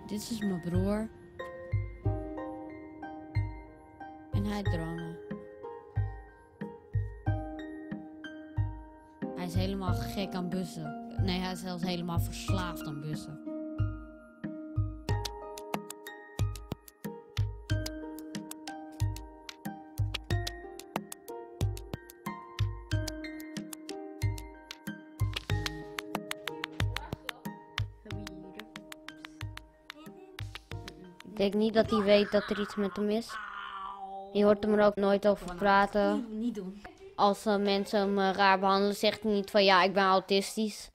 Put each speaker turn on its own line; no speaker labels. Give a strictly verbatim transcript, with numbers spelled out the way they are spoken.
Dit is mijn broer. En hij dromen. Hij is helemaal gek aan bussen. Nee, hij is zelfs helemaal verslaafd aan bussen.
Ik denk niet dat hij weet dat er iets met hem is. Je hoort hem er ook nooit over praten.
Niet doen.
Als uh, mensen hem uh, raar behandelen, zegt hij niet van ja, ik ben autistisch.